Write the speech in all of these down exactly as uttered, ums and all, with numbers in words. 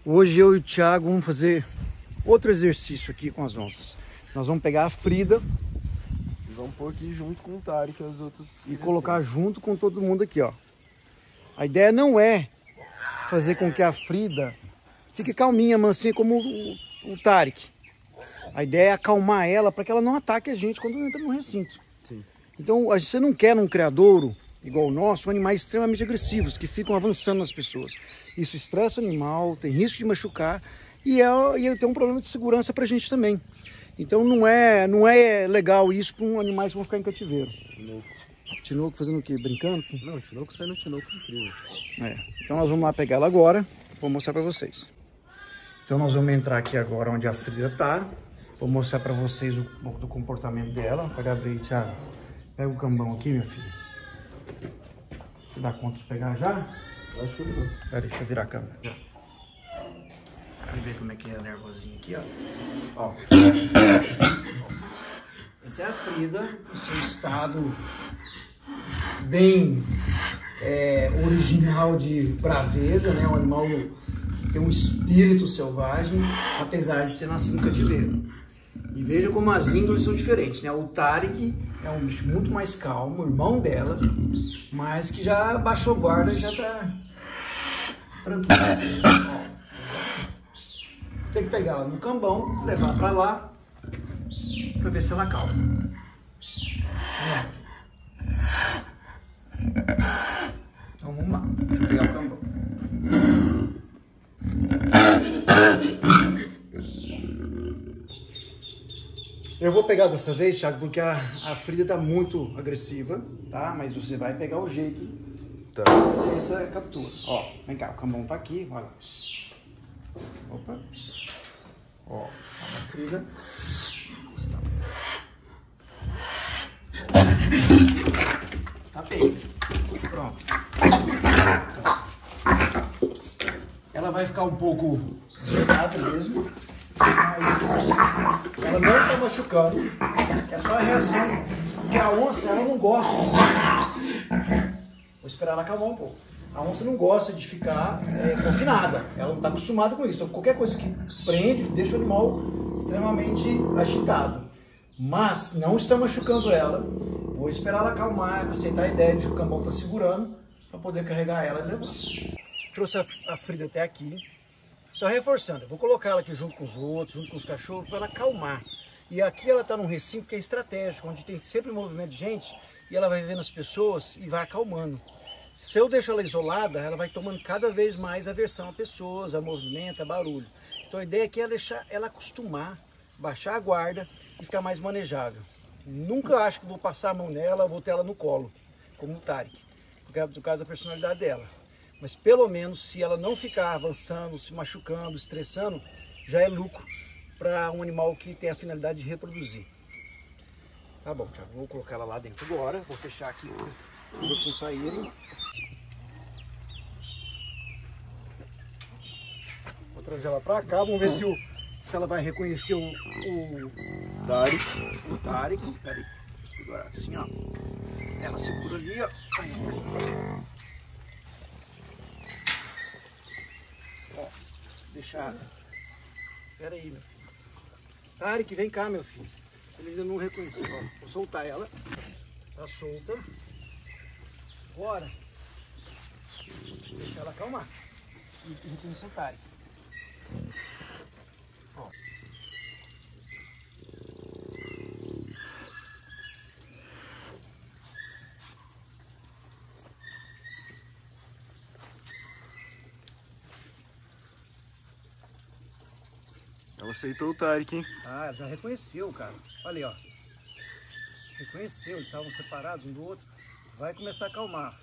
Hoje eu e o Thiago vamos fazer outro exercício aqui com as onças. Nós vamos pegar a Frida e vamos pôr aqui junto com o Tarek e os outros. E colocar junto com todo mundo aqui, ó. A ideia não é fazer com que a Frida fique calminha, mansinha como o, o Tarek. A ideia é acalmar ela para que ela não ataque a gente quando entra no recinto. Sim. Então você não quer num criadouro igual o nosso, animais extremamente agressivos, que ficam avançando nas pessoas. Isso estressa o animal, tem risco de machucar e, é, e tem um problema de segurança para a gente também. Então não é, não é legal isso para um animais que vão ficar em cativeiro. Tinoco. Tinoco fazendo o quê? Brincando? Não, Tinoco sai no Tinoco incrível. É. Então nós vamos lá pegar ela agora, vou mostrar para vocês. Então nós vamos entrar aqui agora onde a Frida tá. Vou mostrar para vocês um pouco do comportamento dela. Pode abrir, Thiago. Pega o cambão aqui, meu filho. Você dá conta de pegar já? Acho que não. Pera, deixa eu virar a câmera. Já. Vamos ver como é que é a nervosinha aqui, ó. Ó. Essa é a Frida, em seu estado bem é, original de braveza, né? Um animal que tem um espírito selvagem, apesar de ter nascido em cativeiro. E veja como as índoles são diferentes, né? O Tarek é um bicho muito mais calmo, irmão dela, mas que já baixou guarda e já tá tranquilo. Ó. Tem que pegar ela no cambão, levar pra lá, pra ver se ela calma. Então vamos lá, deixa eu pegar o cambão. Eu vou pegar dessa vez, Thiago, porque a, a Frida tá muito agressiva, tá? Mas você vai pegar o jeito tá. de fazer essa captura. Ó, vem cá, o cambão tá aqui, olha. Opa. Ó, a Frida. Tá bem. Pronto. Ela vai ficar um pouco gelada mesmo. Mas ela não está machucando, é só a reação, porque a onça ela não gosta de se... Vou esperar ela acalmar um pouco. A onça não gosta de ficar é, confinada, ela não está acostumada com isso, então qualquer coisa que prende deixa o animal extremamente agitado. Mas não está machucando ela, vou esperar ela acalmar, aceitar a ideia de que o cambão está segurando para poder carregar ela e levar. Trouxe a, a Frida até aqui. Só reforçando, eu vou colocar ela aqui junto com os outros, junto com os cachorros, para ela acalmar. E aqui ela está num recinto que é estratégico, onde tem sempre movimento de gente, e ela vai vendo as pessoas e vai acalmando. Se eu deixo ela isolada, ela vai tomando cada vez mais aversão a pessoas, a movimento, a barulho. Então a ideia aqui é deixar ela acostumar, baixar a guarda e ficar mais manejável. Nunca acho que vou passar a mão nela, vou ter ela no colo, como o Tarek, por causa da personalidade dela. Mas pelo menos se ela não ficar avançando, se machucando, estressando, já é lucro para um animal que tem a finalidade de reproduzir. Tá bom, já vou colocar ela lá dentro agora, vou fechar aqui para os outros não saírem. Vou trazer ela para cá, vamos ver se, o, se ela vai reconhecer o, o Tarek. O Tarek, peraí, agora assim, ó. Ela segura ali, ó. Aí. Deixar. Espera aí, meu filho. Tarek, vem cá, meu filho. Ele ainda não reconheceu. Ó, vou soltar ela. Tá solta. Bora. Deixa ela acalmar. E reconhecer o Tarek. Ó. Ela aceitou o Tarek, hein? Ah, já reconheceu, cara. Olha aí, ó. Reconheceu, eles estavam separados um do outro. Vai começar a acalmar.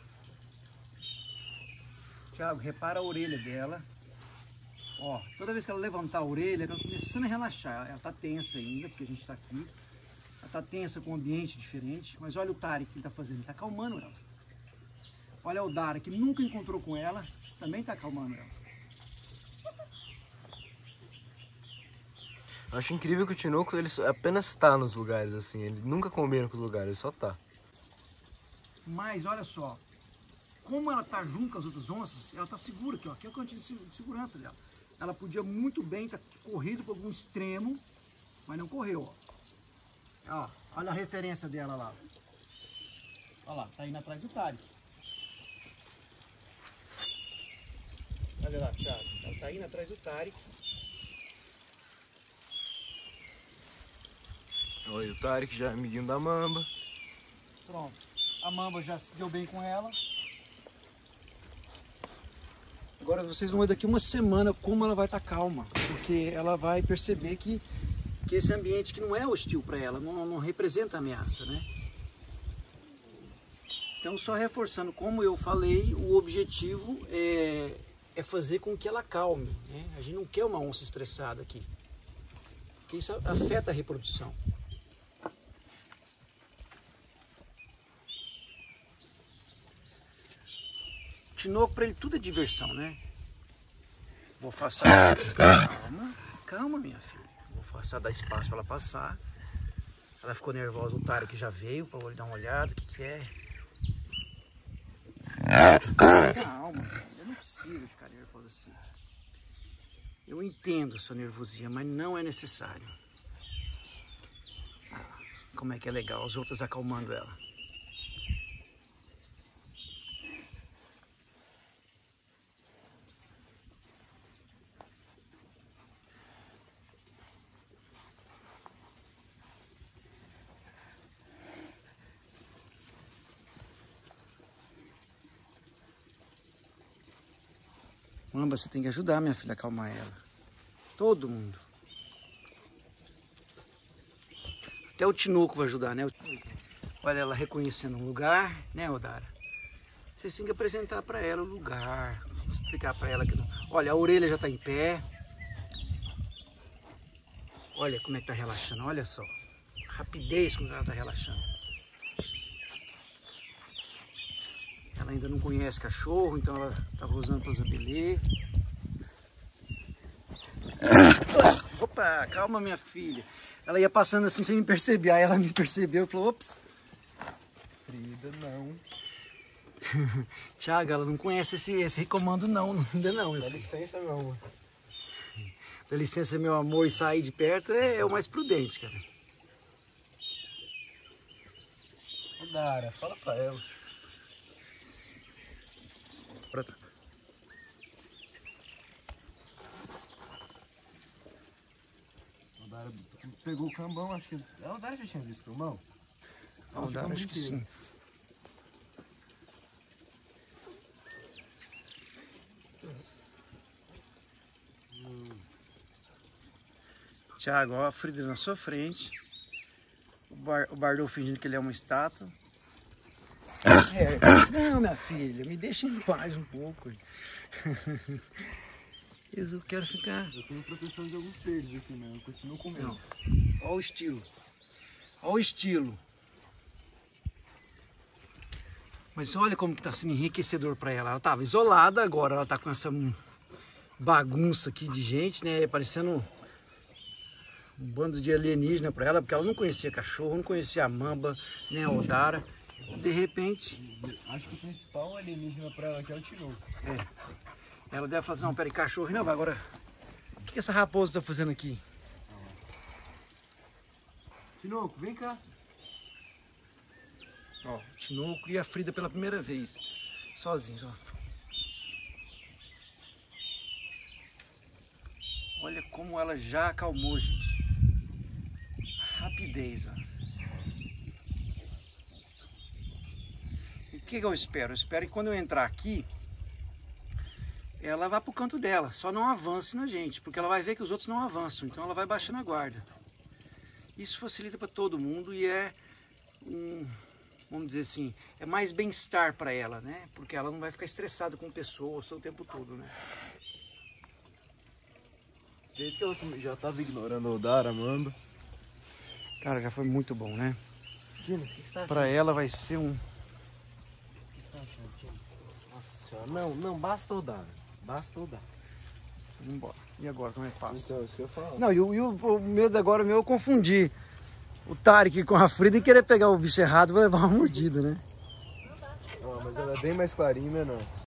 Thiago, repara a orelha dela. Ó, toda vez que ela levantar a orelha, ela tá começando a relaxar. Ela tá tensa ainda, porque a gente tá aqui. Ela tá tensa com um ambiente diferente. Mas olha o Tarek que ele tá fazendo, ele tá acalmando ela. Olha o Dara, que nunca encontrou com ela, também tá acalmando ela. Acho incrível que o Tinoco ele apenas está nos lugares assim, ele nunca combina com os lugares, ele só tá. Mas olha só, como ela tá junto com as outras onças, ela tá segura aqui, ó. Aqui é o cantinho de segurança dela. Ela podia muito bem estar corrido para algum extremo, mas não correu, ó. Ó, olha a referência dela lá. Olha lá, tá indo atrás do Tarek. Olha lá, Thiago. Ela tá indo atrás do Tarek. Olha, o Tarek já é amiguinho da Mamba. Pronto. A Mamba já se deu bem com ela. Agora vocês vão ver daqui uma semana como ela vai estar calma. Porque ela vai perceber que, que esse ambiente que não é hostil para ela, não, não representa ameaça, né? Então, só reforçando, como eu falei, o objetivo é, é fazer com que ela calme, né? A gente não quer uma onça estressada aqui, porque isso afeta a reprodução. Tinoco, para ele tudo é diversão, né? Vou afastar. Calma, calma, minha filha. Vou afastar, dar espaço para ela passar. Ela ficou nervosa, o Tarek já veio para dar uma olhada, o que que é? Calma, eu não precisa ficar nervosa assim. Eu entendo sua nervosia, mas não é necessário. Ah, como é que é legal, as outras acalmando ela. Mamba, você tem que ajudar minha filha a acalmar ela. Todo mundo. Até o Tinoco vai ajudar, né? Olha ela reconhecendo um lugar, né, Odara? Vocês têm que apresentar para ela o lugar. Explicar para ela que não... Olha, a orelha já está em pé. Olha como é que tá relaxando, olha só. Rapidez como ela está relaxando. Ela ainda não conhece cachorro, então ela estava usando para zabelê. Opa, calma minha filha. Ela ia passando assim sem me perceber, aí ela me percebeu e falou, ops. Frida, não. Thiago, ela não conhece esse, esse comando não, ainda não. Dá licença, meu amor. Dá licença, meu amor, e sair de perto é, é o mais prudente, cara. Odara, fala pra ela. Odara pegou o cambão, acho que... A Odara já tinha visto o cambão? A Odara acho que sim. Hum. Thiago, ó, a Frida na sua frente. O, bar, o Bardou fingindo que ele é uma estátua. É, não, minha filha, me deixa em paz um pouco. Eu quero ficar. Eu tenho proteção de alguns seres aqui, né? Eu continuo comendo. Olha o estilo. Olha o estilo. Mas olha como que tá sendo enriquecedor para ela. Ela estava isolada, agora ela está com essa bagunça aqui de gente, né? Parecendo um bando de alienígena para ela, porque ela não conhecia cachorro, não conhecia a Mamba, nem a Odara. De repente... Acho que o principal alienígena pra ela aqui é o Tinoco. É. Ela deve fazer, não, peraí, cachorro, não, agora... O que, que essa raposa tá fazendo aqui? Tinoco, vem cá. Ó, o Tinoco e a Frida pela primeira vez. Sozinhos, ó. Olha como ela já acalmou, gente. A rapidez, ó. O que, que eu espero? Eu espero que quando eu entrar aqui, ela vá para o canto dela, só não avance na gente, porque ela vai ver que os outros não avançam, então ela vai baixando a guarda. Isso facilita para todo mundo e é, um, vamos dizer assim, é mais bem-estar para ela, né? Porque ela não vai ficar estressada com pessoas o tempo todo, né? Do jeito que ela já estava ignorando a Odara, a Mamba. Cara, já foi muito bom, né? Gina, o que você tá achando? Para ela vai ser um... Nossa senhora, não, não, basta Odara. Basta Odara. Vamos embora. E agora, como é que passa? Então, isso que eu falo. Não, e o, e o, o medo agora meu é eu confundir o Tarek com a Frida e querer pegar o bicho errado e vou levar uma mordida, né? Não, mas ela é bem mais clarinha, né, não?